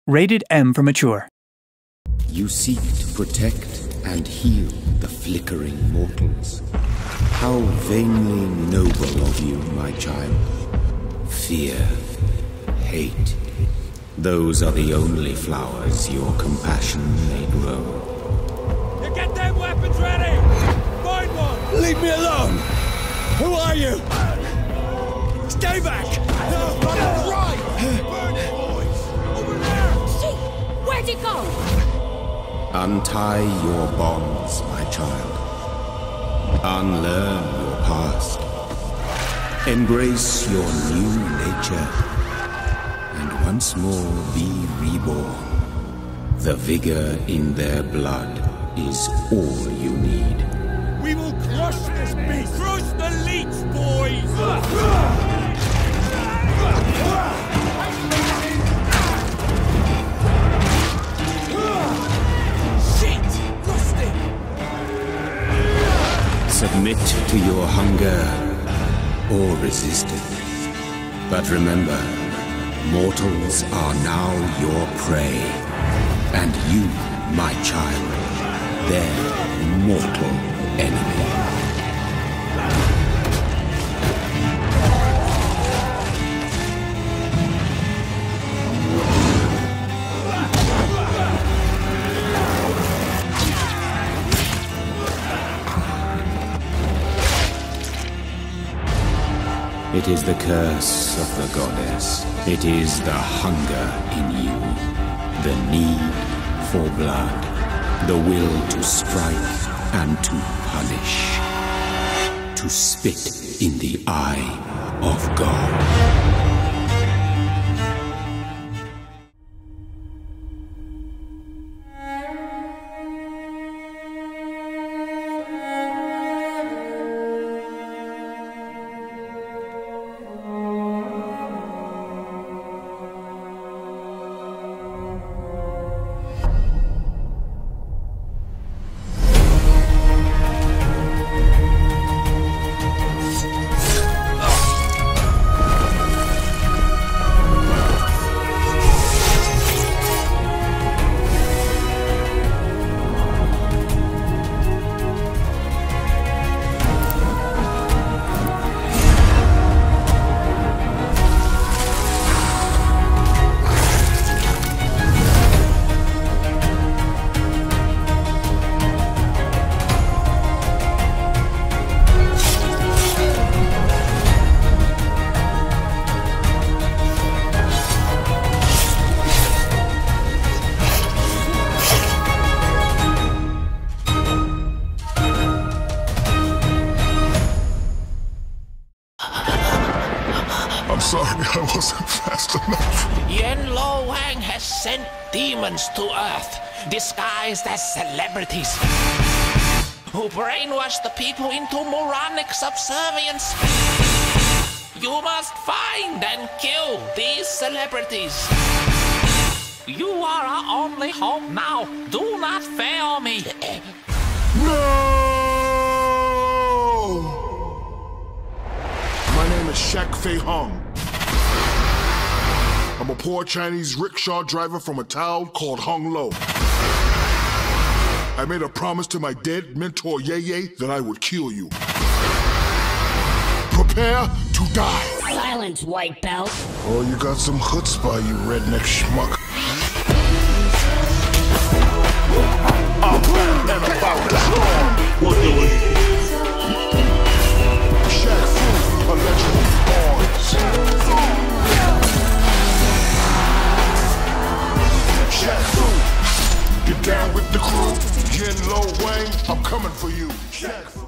Rated M for mature. You seek to protect and heal the flickering mortals. How vainly noble of you, my child. Fear, hate, those are the only flowers your compassion may grow. You get them weapons ready! Find one! Leave me alone! Who are you? Stay back! No, right! Burn it, boys! Over there! Shit! Where'd it go? Untie your bonds, my child. Unlearn your past. Embrace your new nature. And once more be reborn. The vigor in their blood is all you need. We will crush this beast! Crush the leech, boys! Shit! Rusting! Submit to your hunger or resist it. But remember, mortals are now your prey. And you, my child, their mortal enemy. It is the curse of the goddess. It is the hunger in you. The need for blood. The will to strike and to punish. To spit in the eye of God. I wasn't fast enough. Yen Lo Wang has sent demons to Earth, disguised as celebrities, who brainwash the people into moronic subservience. You must find and kill these celebrities. You are our only hope now. Do not fail me. No! My name is Shaq Fei Hung. I'm a poor Chinese rickshaw driver from a town called Hung Lo. I made a promise to my dead mentor Ye Ye that I would kill you. Prepare to die. Silence, white belt. Oh, you got some chutzpah, you redneck schmuck. I'm back and about the storm. What do we? Shaq Fu, allegedly boys. Shaq Fu, get down with the crew. Yen Lo Wang, I'm coming for you. Shaq Fu.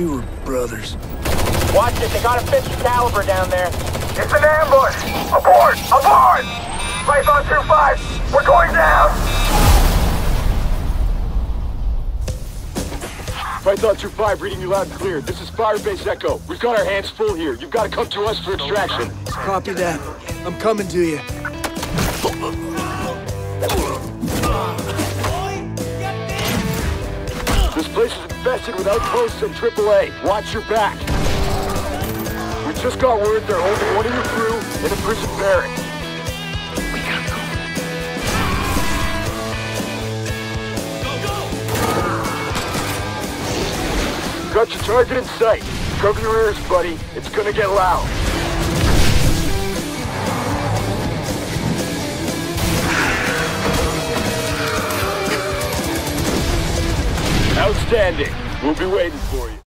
We were brothers. Watch it, they got a 50 caliber down there. It's an ambush! Abort! Abort! Python 2-5, we're going down! Python 2-5, reading you loud and clear. This is Firebase Echo. We've got our hands full here. You've got to come to us for extraction. Copy that. I'm coming to you. This place is infested with outposts and AAA. Watch your back. We just got word they're holding one of your crew in a prison barracks. We gotta go. Got your target in sight. Cover your ears, buddy. It's gonna get loud. Outstanding. We'll be waiting for you.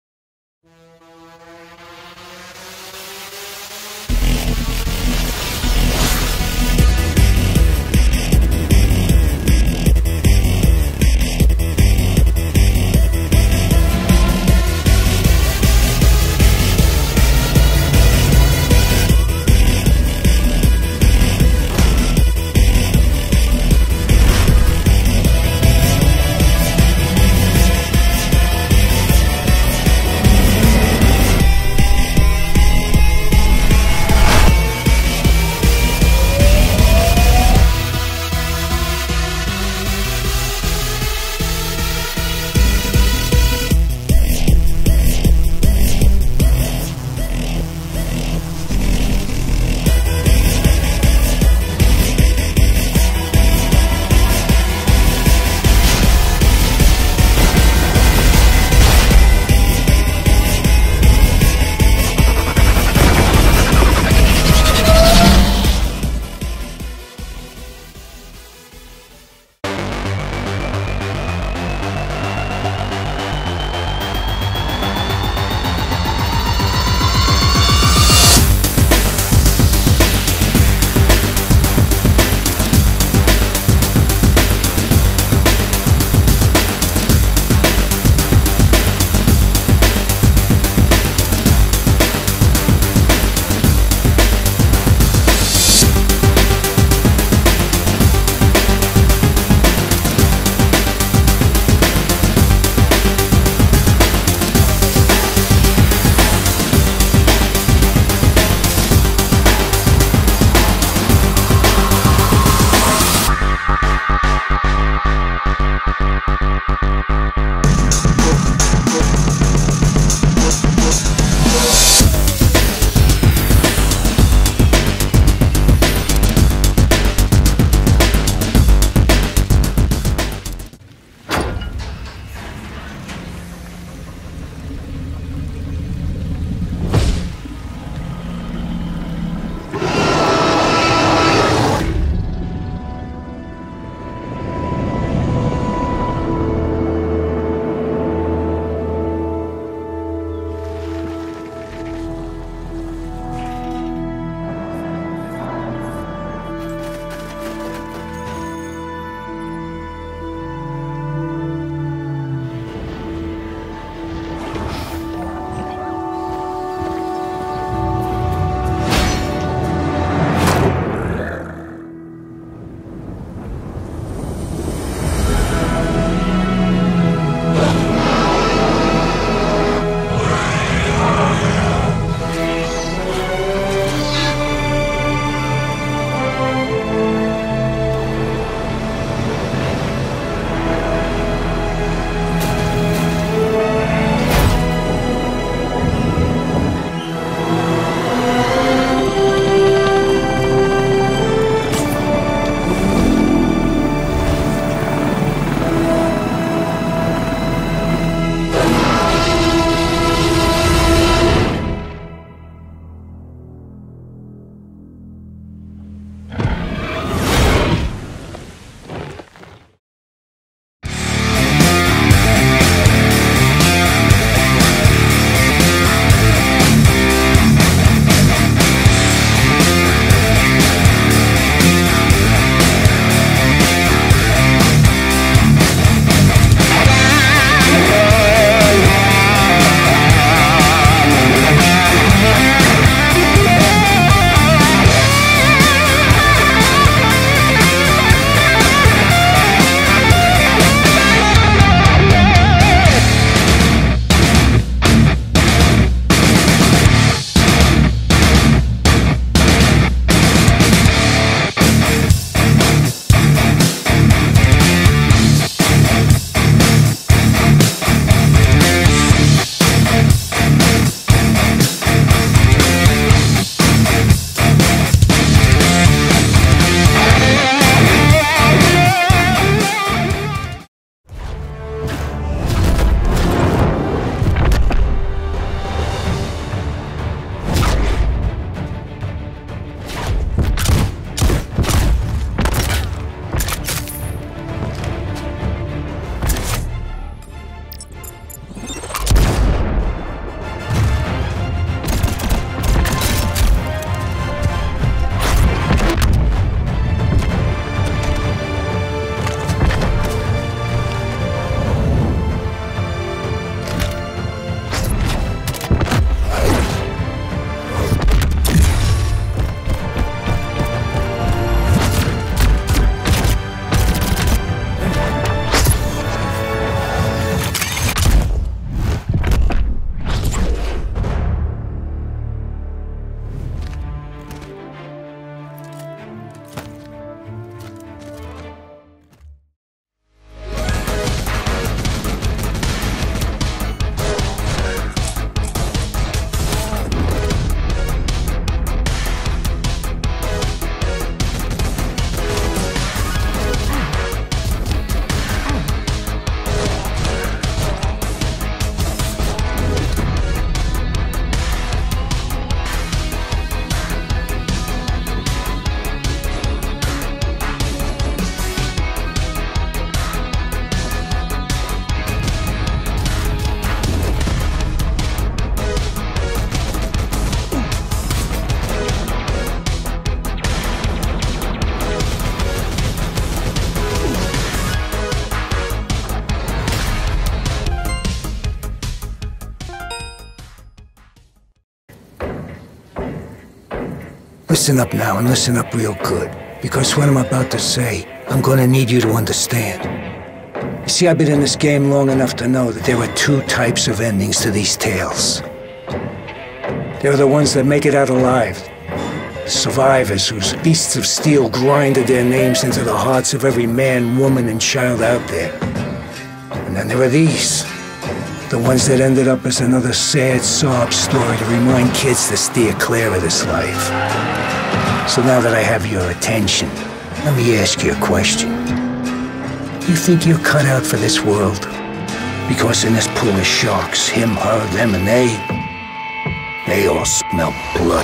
Listen up now, and listen up real good. Because what I'm about to say, I'm gonna need you to understand. You see, I've been in this game long enough to know that there are two types of endings to these tales. There are the ones that make it out alive. The survivors whose beasts of steel grinded their names into the hearts of every man, woman, and child out there. And then there are these. The ones that ended up as another sad sob story to remind kids to steer clear of this life. So now that I have your attention, let me ask you a question. You think you're cut out for this world? Because in this pool of sharks, him, her, them, and they all smell blood.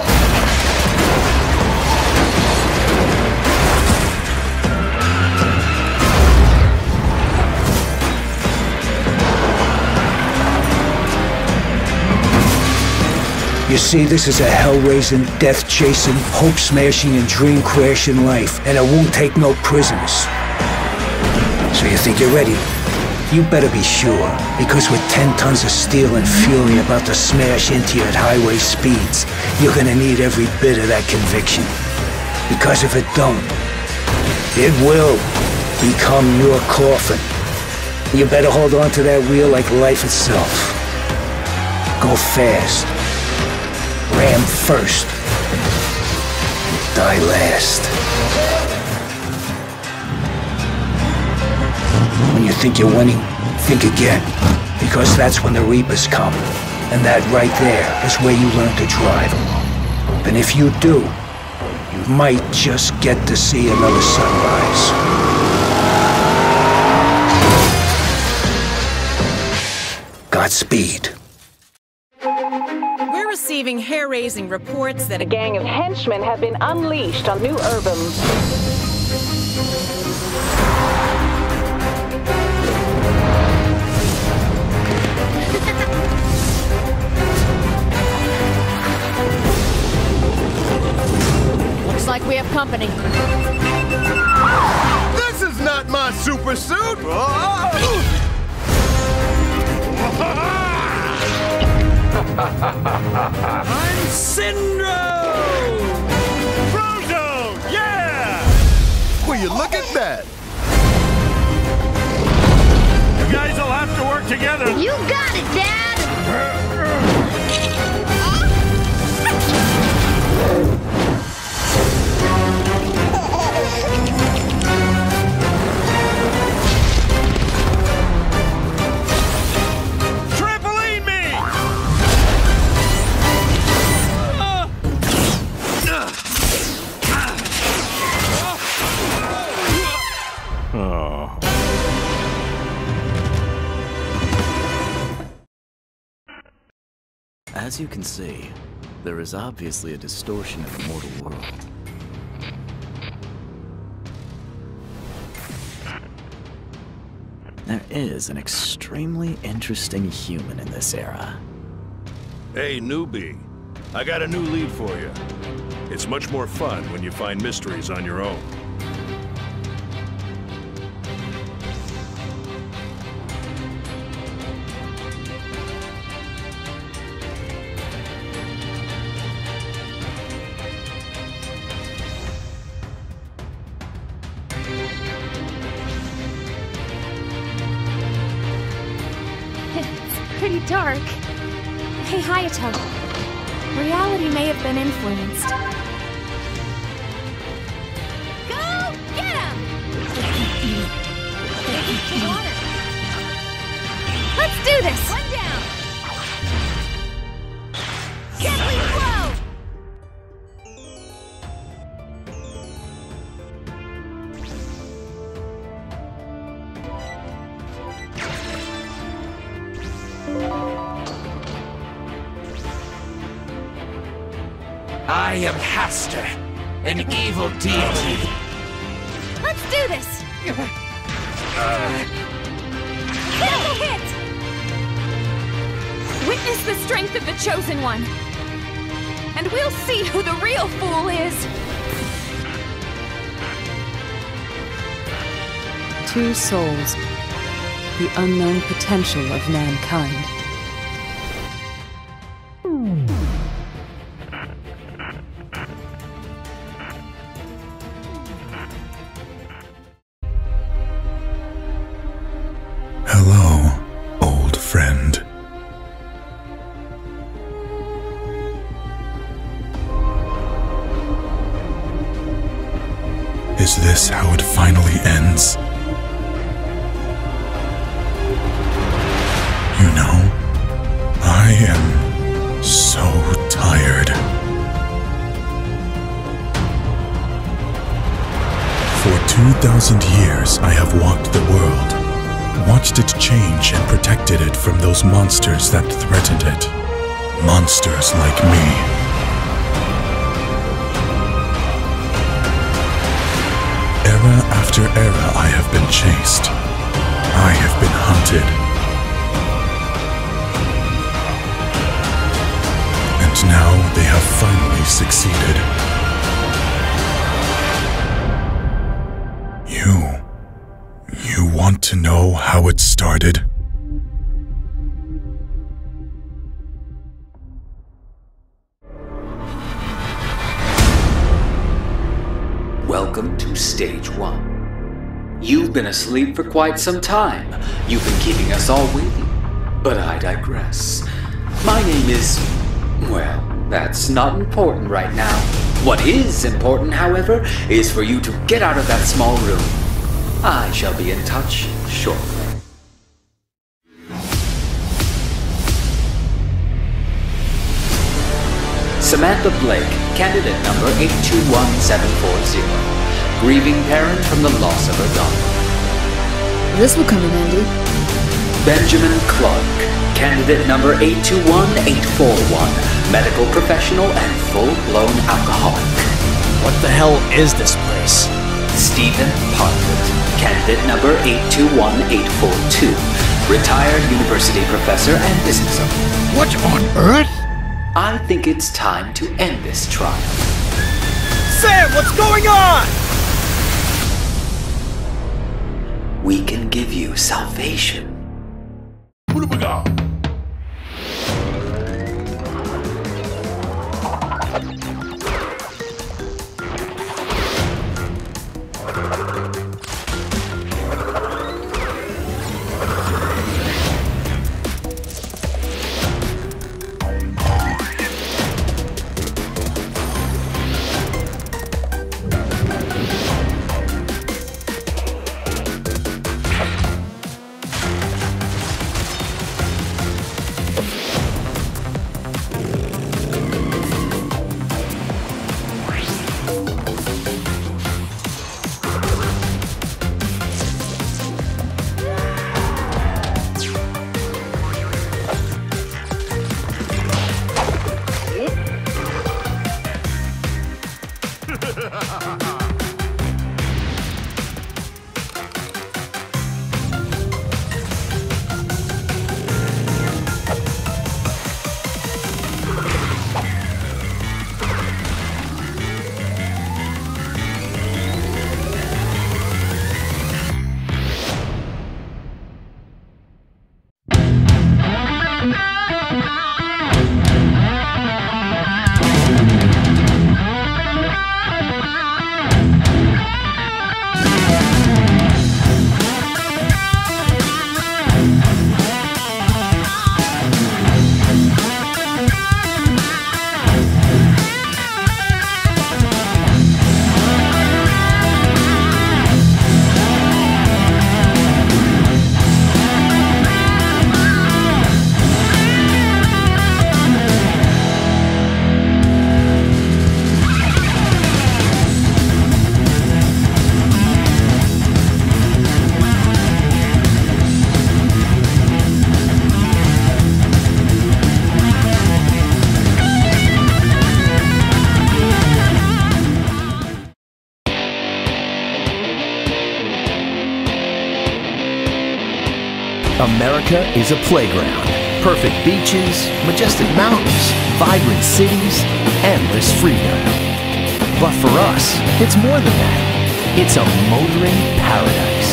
You see, this is a hell-raising, death-chasing, hope-smashing, and dream-crashing life, and it won't take no prisoners. So you think you're ready? You better be sure, because with 10 tons of steel and fury about to smash into you at highway speeds, you're gonna need every bit of that conviction. Because if it don't, it will become your coffin. You better hold on to that wheel like life itself. Go fast. Ram first. Die last. When you think you're winning, think again. Because that's when the Reapers come. And that right there is where you learn to drive. And if you do, you might just get to see another sunrise. Godspeed. Receiving hair-raising reports that a gang of henchmen have been unleashed on New Urbans. Looks like we have company. This is not my super suit! I'm Syndrome! Frozone! Yeah! Will you look at that? You guys will have to work together. You got it, Dad! As you can see, there is obviously a distortion in the mortal world. There is an extremely interesting human in this era. Hey, newbie. I got a new lead for you. It's much more fun when you find mysteries on your own. Pretty dark. Hey, Hayato. Reality may have been influenced. Go get him! Let's do this! One down! Deadly blow! I am Haster, an evil deity. Let's do this! Critical hit! Witness the strength of the Chosen One. And we'll see who the real fool is! Two souls. The unknown potential of mankind. Is this how it finally ends? You know, I am so tired. For 2,000 years, I have walked the world, watched it change and protected it from those monsters that threatened it. Monsters like me. Era after era, I have been chased. I have been hunted. And now they have finally succeeded. You want to know how it started? Welcome to Stage 1. You've been asleep for quite some time. You've been keeping us all waiting. But I digress. My name is... well, that's not important right now. What is important, however, is for you to get out of that small room. I shall be in touch shortly. Samantha Blake, candidate number 821740. Grieving parent from the loss of her daughter. This will come in handy. Benjamin Clark, candidate number 821841. Medical professional and full-blown alcoholic. What the hell is this place? Stephen Parkett, candidate number 821842. Retired university professor and business owner. What on earth? I think it's time to end this trial. Sam, what's going on? We can give you salvation. What have we got? America is a playground. Perfect beaches, majestic mountains, vibrant cities, endless freedom. But for us, it's more than that. It's a motoring paradise.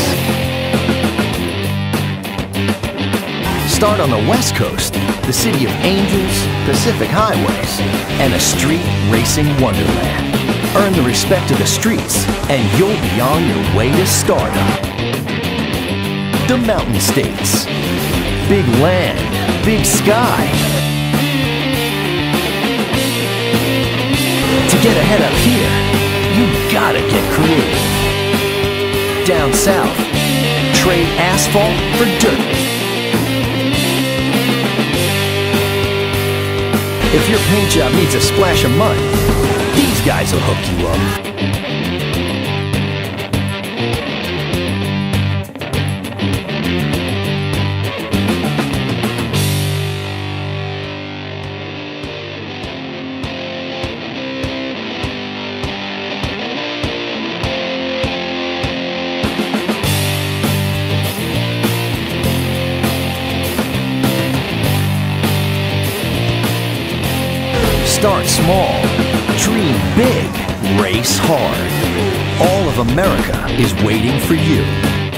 Start on the West Coast, the city of angels, Pacific highways, and a street racing wonderland. Earn the respect of the streets, and you'll be on your way to stardom. The Mountain States. Big land, big sky. To get ahead up here, you gotta get creative. down south. Trade asphalt for dirt. If your paint job needs a splash of mud, these guys will hook you up. Start small, dream big, race hard. All of America is waiting for you.